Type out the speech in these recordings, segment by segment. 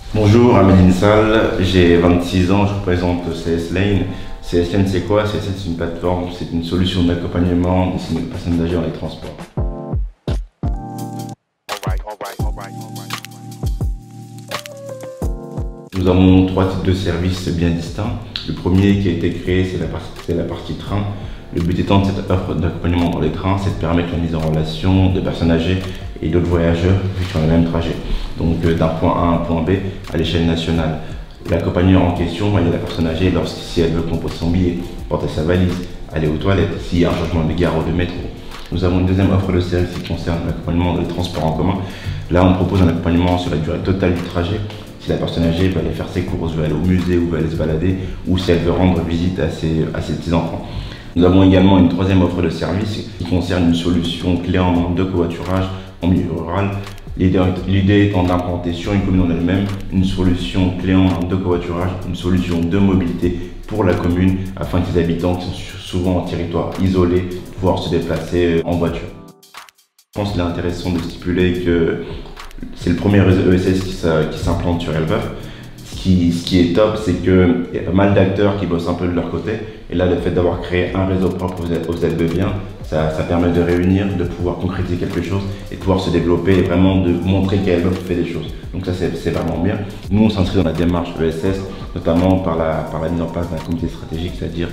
Bonjour, Amélie Sall, j'ai 26 ans, je représente CS Lane. CS Lane, c'est quoi? CS Lane, c'est une plateforme, c'est une solution d'accompagnement destinée aux personnes âgées dans les transports. Nous avons trois types de services bien distincts. Le premier qui a été créé, c'est la partie train. Le but étant de cette offre d'accompagnement dans les trains, c'est de permettre la mise en relation de personnes âgées et d'autres voyageurs sur le même trajet. Donc d'un point A à un point B à l'échelle nationale. L'accompagnant en question, il y a la personne âgée si elle veut composer son billet, porter sa valise, aller aux toilettes, s'il y a un changement de gare ou de métro. Nous avons une deuxième offre de service qui concerne l'accompagnement dans les transports en commun. Là, on propose un accompagnement sur la durée totale du trajet. Si la personne âgée veut aller faire ses courses, veut aller au musée ou veut aller se balader, ou si elle veut rendre visite à ses petits-enfants. Nous avons également une troisième offre de service qui concerne une solution clé en main de covoiturage en milieu rural. L'idée étant d'implanter sur une commune en elle-même une solution clé en main de covoiturage, une solution de mobilité pour la commune afin que les habitants qui sont souvent en territoire isolé puissent se déplacer en voiture. Je pense qu'il est intéressant de stipuler que c'est le premier réseau ESS qui s'implante sur Elbeuf. Ce qui est top, c'est qu'il y a pas mal d'acteurs qui bossent un peu de leur côté. Et là, le fait d'avoir créé un réseau propre aux Elbeviens, ça permet de réunir, de pouvoir concrétiser quelque chose et de pouvoir se développer et vraiment de montrer qu'Elbeuf fait des choses. Donc ça, c'est vraiment bien. Nous, on s'inscrit dans la démarche ESS, notamment par la mise en place d'un comité stratégique, c'est-à-dire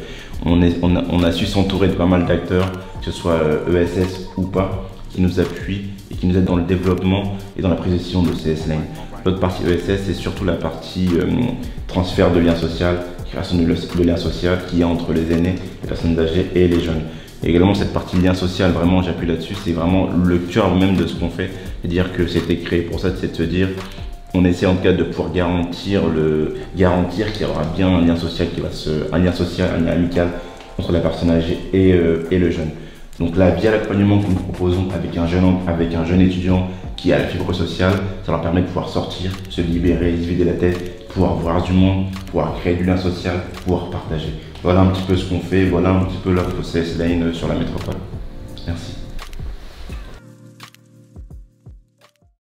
qu'on a su s'entourer de pas mal d'acteurs, que ce soit ESS ou pas, qui nous appuient et qui nous aident dans le développement et dans la prise de décision de CS Lane. L'autre partie ESS, c'est surtout la partie transfert de lien social, création de lien social qui est entre les aînés, les personnes âgées et les jeunes. Et également cette partie lien social, vraiment j'appuie là-dessus, c'est vraiment le cœur même de ce qu'on fait. C'est-à-dire que c'était créé pour ça, c'est de se dire, on essaie en tout cas de pouvoir garantir qu'il y aura bien un lien social un lien amical entre la personne âgée et le jeune. Donc là, via l'accompagnement que nous proposons avec un jeune étudiant qui a la fibre sociale, ça leur permet de pouvoir sortir, se libérer, se vider la tête, pouvoir voir du monde, pouvoir créer du lien social, pouvoir partager. Voilà un petit peu ce qu'on fait, voilà un petit peu l'offre CS Lane sur la métropole. Merci.